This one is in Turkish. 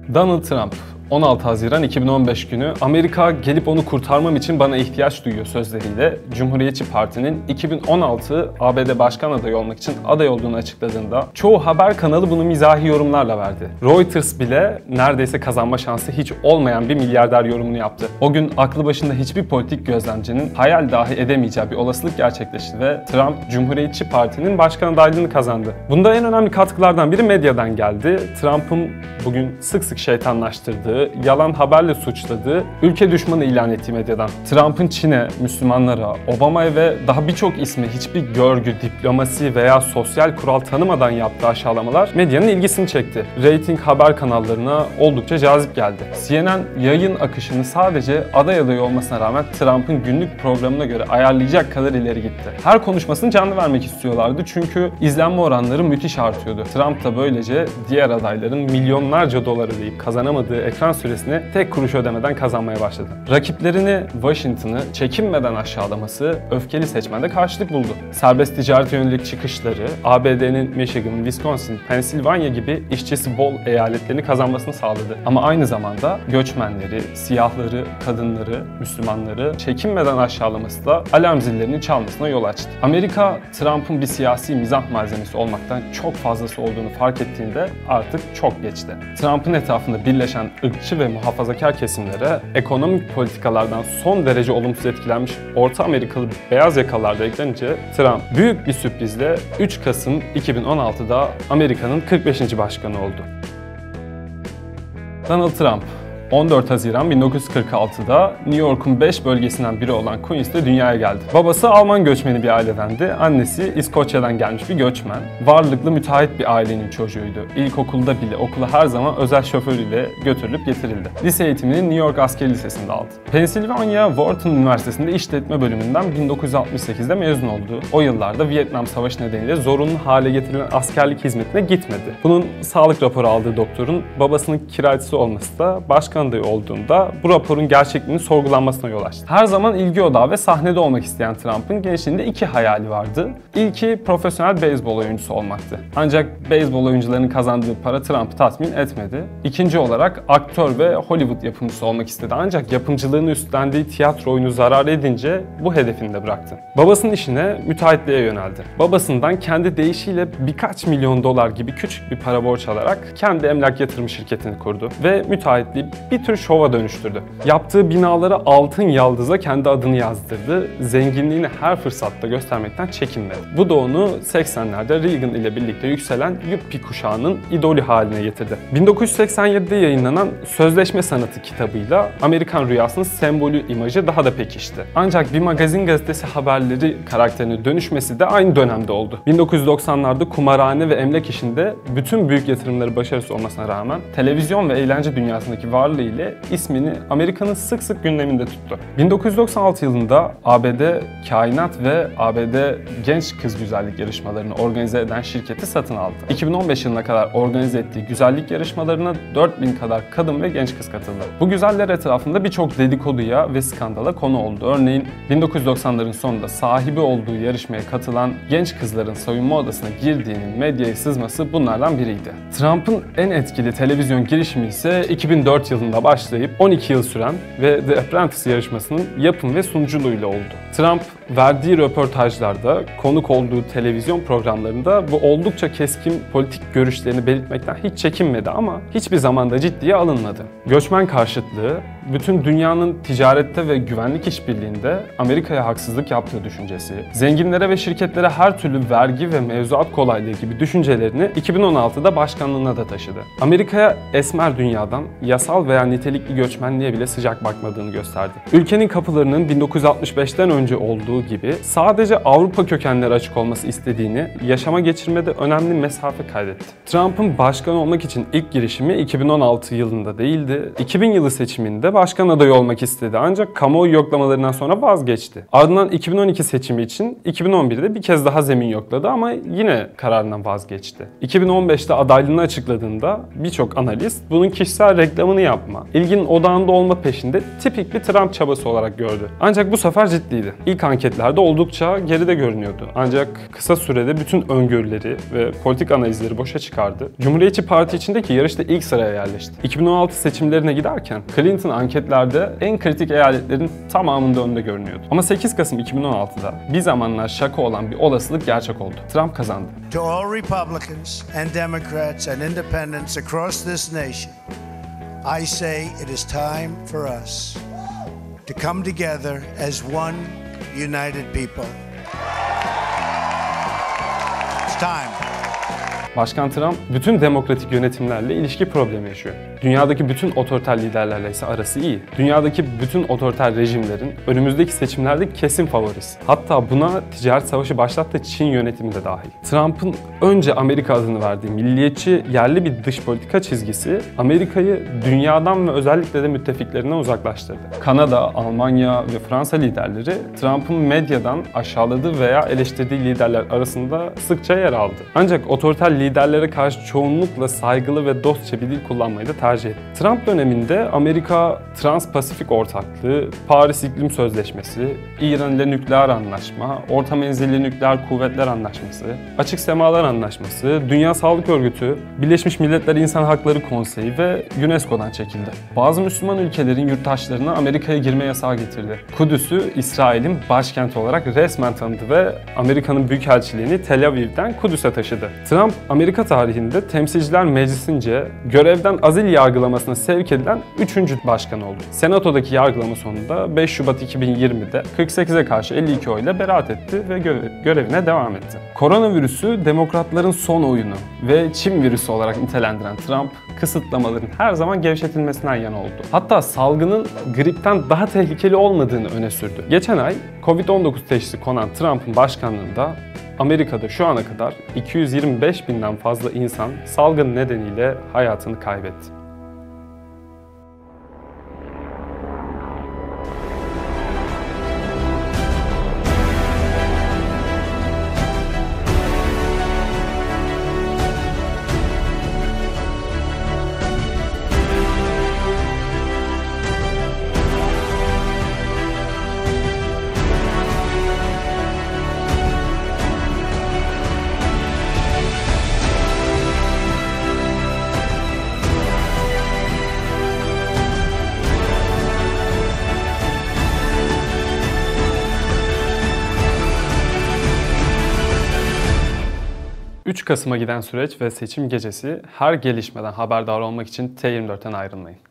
Donald Trump 16 Haziran 2015 günü "Amerika gelip onu kurtarmam için bana ihtiyaç duyuyor" sözleriyle Cumhuriyetçi Parti'nin 2016 ABD başkan adayı olmak için aday olduğunu açıkladığında çoğu haber kanalı bunu mizahi yorumlarla verdi. Reuters bile neredeyse kazanma şansı hiç olmayan bir milyarder yorumunu yaptı. O gün aklı başında hiçbir politik gözlemcinin hayal dahi edemeyeceği bir olasılık gerçekleşti ve Trump Cumhuriyetçi Parti'nin başkan adaylığını kazandı. Bunda en önemli katkılardan biri medyadan geldi. Trump'ın bugün sık sık şeytanlaştırdığı, yalan haberle suçladığı, ülke düşmanı ilan ettiği medyadan. Trump'ın Çin'e, Müslümanlara, Obama'ya ve daha birçok isme hiçbir görgü, diplomasi veya sosyal kural tanımadan yaptığı aşağılamalar medyanın ilgisini çekti. Rating haber kanallarına oldukça cazip geldi. CNN yayın akışını sadece aday adayı olmasına rağmen Trump'ın günlük programına göre ayarlayacak kadar ileri gitti. Her konuşmasını canlı vermek istiyorlardı çünkü izlenme oranları müthiş artıyordu. Trump da böylece diğer adayların milyonlarca dolar ödeyip kazanamadığı ekran süresini tek kuruş ödemeden kazanmaya başladı. Rakiplerini, Washington'ı çekinmeden aşağılaması öfkeli seçmende karşılık buldu. Serbest ticaret yönelik çıkışları, ABD'nin Michigan, Wisconsin, Pennsylvania gibi işçisi bol eyaletlerini kazanmasını sağladı. Ama aynı zamanda göçmenleri, siyahları, kadınları, Müslümanları çekinmeden aşağılaması da alarm zillerinin çalmasına yol açtı. Amerika, Trump'ın bir siyasi mizah malzemesi olmaktan çok fazlası olduğunu fark ettiğinde artık çok geçti. Trump'ın etrafında birleşen ırkçı ve muhafazakar kesimlere ekonomik politikalardan son derece olumsuz etkilenmiş Orta Amerikalı beyaz yakalılar da eklenince Trump büyük bir sürprizle 3 Kasım 2016'da Amerika'nın 45. başkanı oldu. Donald Trump 14 Haziran 1946'da New York'un 5 bölgesinden biri olan Queens'te dünyaya geldi. Babası Alman göçmeni bir ailedendi. Annesi İskoçya'dan gelmiş bir göçmen. Varlıklı müteahhit bir ailenin çocuğuydu. İlkokulda bile okula her zaman özel şoförüyle götürülüp getirildi. Lise eğitimini New York Askeri Lisesi'nde aldı. Pennsylvania Wharton Üniversitesi'nde işletme bölümünden 1968'de mezun oldu. O yıllarda Vietnam Savaşı nedeniyle zorunlu hale getirilen askerlik hizmetine gitmedi. Bunun sağlık raporu aldığı doktorun babasının kiracısı olması da başkan adayı olduğunda bu raporun gerçekliğinin sorgulanmasına yol açtı. Her zaman ilgi odağı ve sahnede olmak isteyen Trump'ın gençliğinde 2 hayali vardı. İlki profesyonel beyzbol oyuncusu olmaktı. Ancak beyzbol oyuncularının kazandığı para Trump'ı tatmin etmedi. İkinci olarak aktör ve Hollywood yapımcısı olmak istedi. Ancak yapımcılığını üstlendiği tiyatro oyunu zarar edince bu hedefini de bıraktı. Babasının işine müteahhitliğe yöneldi. Babasından kendi deyişiyle birkaç milyon dolar gibi küçük bir para borç alarak kendi emlak yatırım şirketini kurdu ve müteahhitliği bir tür şova dönüştürdü. Yaptığı binalara altın yaldızla kendi adını yazdırdı. Zenginliğini her fırsatta göstermekten çekinmedi. Bu da onu 80'lerde Reagan ile birlikte yükselen Yuppie kuşağının idolü haline getirdi. 1987'de yayınlanan Sözleşme Sanatı kitabıyla Amerikan rüyasının sembolü imajı daha da pekişti. Ancak bir magazin gazetesi haberleri karakterine dönüşmesi de aynı dönemde oldu. 1990'larda kumarhane ve emlak işinde bütün büyük yatırımları başarısız olmasına rağmen televizyon ve eğlence dünyasındaki varlığı ile ismini Amerika'nın sık sık gündeminde tuttu. 1996 yılında ABD Kainat ve ABD Genç Kız Güzellik yarışmalarını organize eden şirketi satın aldı. 2015 yılına kadar organize ettiği güzellik yarışmalarına 4000 kadar kadın ve genç kız katıldı. Bu güzeller etrafında birçok dedikoduya ve skandala konu oldu. Örneğin 1990'ların sonunda sahibi olduğu yarışmaya katılan genç kızların soyunma odasına girdiğinin medyaya sızması bunlardan biriydi. Trump'ın en etkili televizyon girişimi ise 2004 yılında başlayıp 12 yıl süren ve The Apprentice yarışmasının yapım ve sunuculuğuyla oldu. Trump verdiği röportajlarda, konuk olduğu televizyon programlarında bu oldukça keskin politik görüşlerini belirtmekten hiç çekinmedi ama hiçbir zaman da ciddiye alınmadı. Göçmen karşıtlığı, bütün dünyanın ticarette ve güvenlik işbirliğinde Amerika'ya haksızlık yaptığı düşüncesi, zenginlere ve şirketlere her türlü vergi ve mevzuat kolaylığı gibi düşüncelerini 2016'da başkanlığına da taşıdı. Amerika'ya esmer dünyadan yasal veya nitelikli göçmenliğe bile sıcak bakmadığını gösterdi. Ülkenin kapılarının 1965'ten önce olduğu gibi sadece Avrupa kökenleri açık olması istediğini yaşama geçirmede önemli mesafe kaydetti. Trump'ın başkan olmak için ilk girişimi 2016 yılında değildi. 2000 yılı seçiminde 2010'de başkan adayı olmak istedi ancak kamuoyu yoklamalarından sonra vazgeçti. Ardından 2012 seçimi için 2011'de bir kez daha zemin yokladı ama yine kararından vazgeçti. 2015'te adaylığını açıkladığında birçok analist bunun kişisel reklamını yapma, ilginin odağında olma peşinde tipik bir Trump çabası olarak gördü. Ancak bu sefer ciddiydi. İlk anketlerde oldukça geride görünüyordu. Ancak kısa sürede bütün öngörüleri ve politik analizleri boşa çıkardı. Cumhuriyetçi Parti içindeki yarışta ilk sıraya yerleşti. 2016 seçimlerine giderken Clinton anketlerde en kritik eyaletlerin tamamında önde görünüyordu. Ama 8 Kasım 2016'da bir zamanlar şaka olan bir olasılık gerçek oldu. Trump kazandı. To all Republicans and Democrats and independents across this nation, I say it is time for us to come together as one united people. It's time. Başkan Trump bütün demokratik yönetimlerle ilişki problemi yaşıyor. Dünyadaki bütün otoriter liderlerle ise arası iyi. Dünyadaki bütün otoriter rejimlerin önümüzdeki seçimlerde kesin favorisi. Hatta buna ticaret savaşı başlattığı Çin yönetimi de dahil. Trump'ın önce Amerika adını verdiği milliyetçi yerli bir dış politika çizgisi Amerika'yı dünyadan ve özellikle de müttefiklerinden uzaklaştırdı. Kanada, Almanya ve Fransa liderleri Trump'ın medyadan aşağıladığı veya eleştirdiği liderler arasında sıkça yer aldı. Ancak otoriter liderlere karşı çoğunlukla saygılı ve dostça bir dil kullanmayı da tercih etti. Trump döneminde Amerika Trans-Pasifik Ortaklığı, Paris İklim Sözleşmesi, İran ile nükleer anlaşma, orta menzilli nükleer kuvvetler anlaşması, açık semalar anlaşması, Dünya Sağlık Örgütü, Birleşmiş Milletler İnsan Hakları Konseyi ve UNESCO'dan çekildi. Bazı Müslüman ülkelerin yurttaşlarına Amerika'ya girme yasağı getirdi. Kudüs'ü İsrail'in başkenti olarak resmen tanıdı ve Amerika'nın büyükelçiliğini Tel Aviv'den Kudüs'e taşıdı. Trump, Amerika tarihinde Temsilciler Meclisi'nce görevden azil yargılamasına sevk edilen 3. başkan oldu. Senato'daki yargılama sonunda 5 Şubat 2020'de 48'e karşı 52 oyla beraat etti ve görevine devam etti. Koronavirüsü demokratların son oyunu ve Çin virüsü olarak nitelendiren Trump, kısıtlamaların her zaman gevşetilmesinden yana oldu. Hatta salgının gripten daha tehlikeli olmadığını öne sürdü. Geçen ay Covid-19 teşhisi konan Trump'ın başkanlığında Amerika'da şu ana kadar 225 binden fazla insan salgın nedeniyle hayatını kaybetti. ...3 Kasım'a giden süreç ve seçim gecesi her gelişmeden haberdar olmak için T24'ten ayrılmayın.